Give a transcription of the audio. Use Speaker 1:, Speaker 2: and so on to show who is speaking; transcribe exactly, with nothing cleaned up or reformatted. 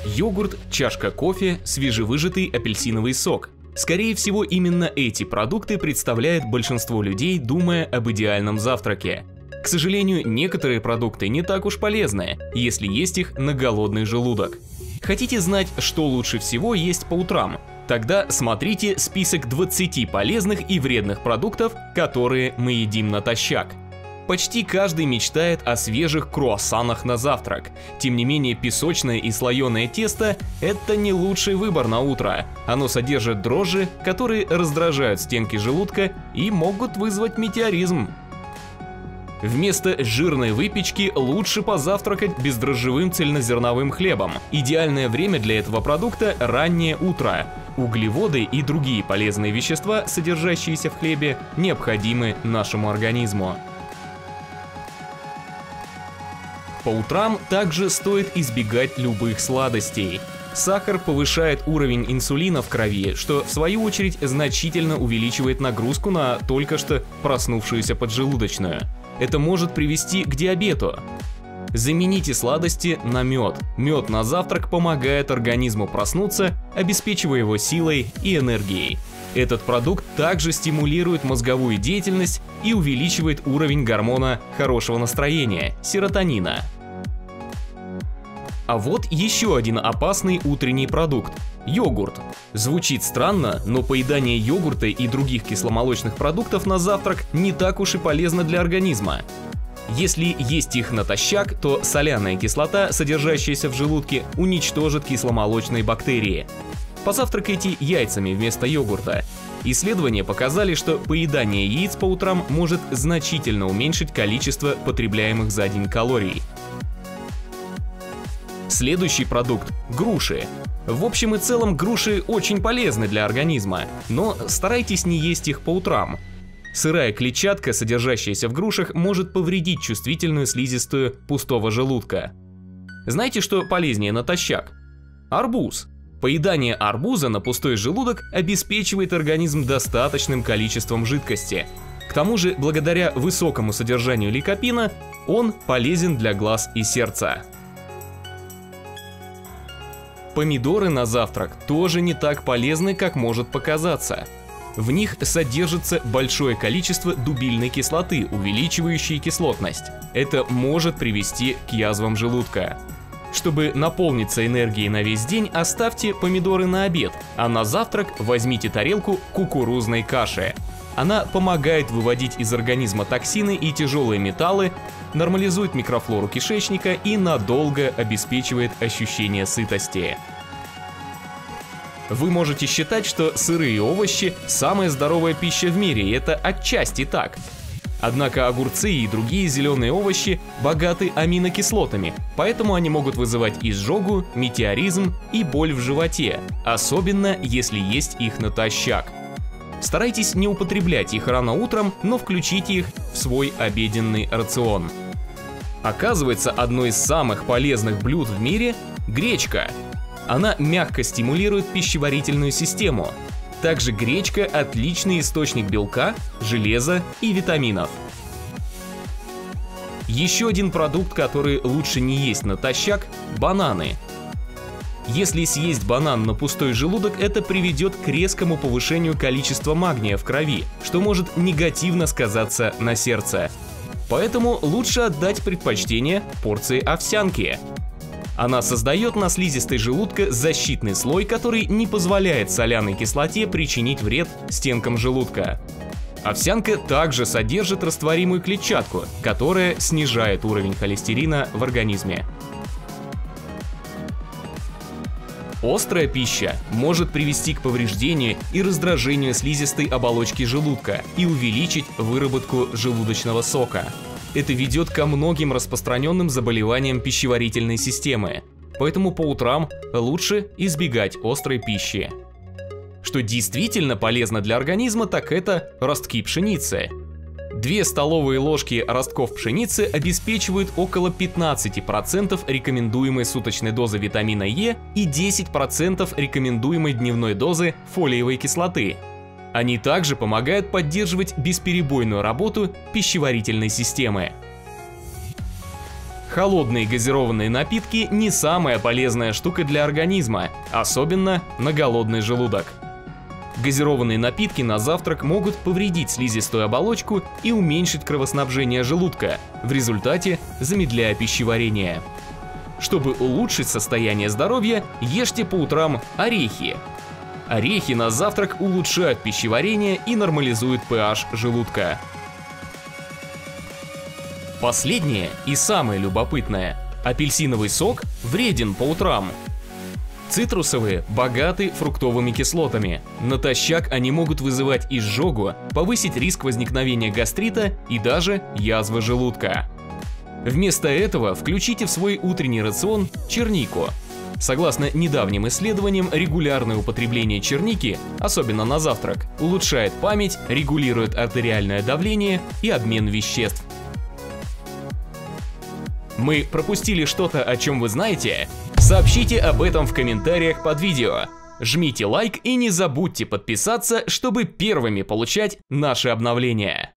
Speaker 1: Йогурт, чашка кофе, свежевыжатый апельсиновый сок. Скорее всего, именно эти продукты представляют большинство людей, думая об идеальном завтраке. К сожалению, некоторые продукты не так уж полезны, если есть их на голодный желудок. Хотите знать, что лучше всего есть по утрам? Тогда смотрите список двадцати полезных и вредных продуктов, которые мы едим натощак. Почти каждый мечтает о свежих круассанах на завтрак. Тем не менее, песочное и слоеное тесто – это не лучший выбор на утро. Оно содержит дрожжи, которые раздражают стенки желудка и могут вызвать метеоризм. Вместо жирной выпечки лучше позавтракать бездрожжевым цельнозерновым хлебом. Идеальное время для этого продукта – раннее утро. Углеводы и другие полезные вещества, содержащиеся в хлебе, необходимы нашему организму. По утрам также стоит избегать любых сладостей. Сахар повышает уровень инсулина в крови, что в свою очередь значительно увеличивает нагрузку на только что проснувшуюся поджелудочную. Это может привести к диабету. Замените сладости на мед. Мед на завтрак помогает организму проснуться, обеспечивая его силой и энергией. Этот продукт также стимулирует мозговую деятельность и увеличивает уровень гормона хорошего настроения – серотонина. А вот еще один опасный утренний продукт – йогурт. Звучит странно, но поедание йогурта и других кисломолочных продуктов на завтрак не так уж и полезно для организма. Если есть их натощак, то соляная кислота, содержащаяся в желудке, уничтожит кисломолочные бактерии. Позавтракайте яйцами вместо йогурта. Исследования показали, что поедание яиц по утрам может значительно уменьшить количество потребляемых за день калорий. Следующий продукт – груши. В общем и целом груши очень полезны для организма, но старайтесь не есть их по утрам. Сырая клетчатка, содержащаяся в грушах, может повредить чувствительную слизистую пустого желудка. Знаете, что полезнее натощак? Арбуз. Поедание арбуза на пустой желудок обеспечивает организм достаточным количеством жидкости. К тому же, благодаря высокому содержанию ликопина, он полезен для глаз и сердца. Помидоры на завтрак тоже не так полезны, как может показаться. В них содержится большое количество дубильной кислоты, увеличивающей кислотность. Это может привести к язвам желудка. Чтобы наполниться энергией на весь день, оставьте помидоры на обед, а на завтрак возьмите тарелку кукурузной каши. Она помогает выводить из организма токсины и тяжелые металлы, нормализует микрофлору кишечника и надолго обеспечивает ощущение сытости. Вы можете считать, что сырые овощи – самая здоровая пища в мире, и это отчасти так. Однако огурцы и другие зеленые овощи богаты аминокислотами, поэтому они могут вызывать изжогу, метеоризм и боль в животе, особенно если есть их натощак. Старайтесь не употреблять их рано утром, но включите их в свой обеденный рацион. Оказывается, одно из самых полезных блюд в мире – гречка. Она мягко стимулирует пищеварительную систему. Также гречка – отличный источник белка, железа и витаминов. Еще один продукт, который лучше не есть натощак – бананы. Если съесть банан на пустой желудок, это приведет к резкому повышению количества магния в крови, что может негативно сказаться на сердце. Поэтому лучше отдать предпочтение порции овсянки. Она создает на слизистой желудка защитный слой, который не позволяет соляной кислоте причинить вред стенкам желудка. Овсянка также содержит растворимую клетчатку, которая снижает уровень холестерина в организме. Острая пища может привести к повреждению и раздражению слизистой оболочки желудка и увеличить выработку желудочного сока. Это ведет ко многим распространенным заболеваниям пищеварительной системы, поэтому по утрам лучше избегать острой пищи. Что действительно полезно для организма, так это ростки пшеницы. Две столовые ложки ростков пшеницы обеспечивают около пятнадцати процентов рекомендуемой суточной дозы витамина Е и десяти процентов рекомендуемой дневной дозы фолиевой кислоты. Они также помогают поддерживать бесперебойную работу пищеварительной системы. Холодные газированные напитки не самая полезная штука для организма, особенно на голодный желудок. Газированные напитки на завтрак могут повредить слизистую оболочку и уменьшить кровоснабжение желудка, в результате замедляя пищеварение. Чтобы улучшить состояние здоровья, ешьте по утрам орехи. Орехи на завтрак улучшают пищеварение и нормализуют pH желудка. Последнее и самое любопытное. Апельсиновый сок вреден по утрам. Цитрусовые богаты фруктовыми кислотами. Натощак они могут вызывать изжогу, повысить риск возникновения гастрита и даже язвы желудка. Вместо этого включите в свой утренний рацион чернику. Согласно недавним исследованиям, регулярное употребление черники, особенно на завтрак, улучшает память, регулирует артериальное давление и обмен веществ. Мы пропустили что-то, о чем вы знаете? Сообщите об этом в комментариях под видео. Жмите лайк и не забудьте подписаться, чтобы первыми получать наши обновления.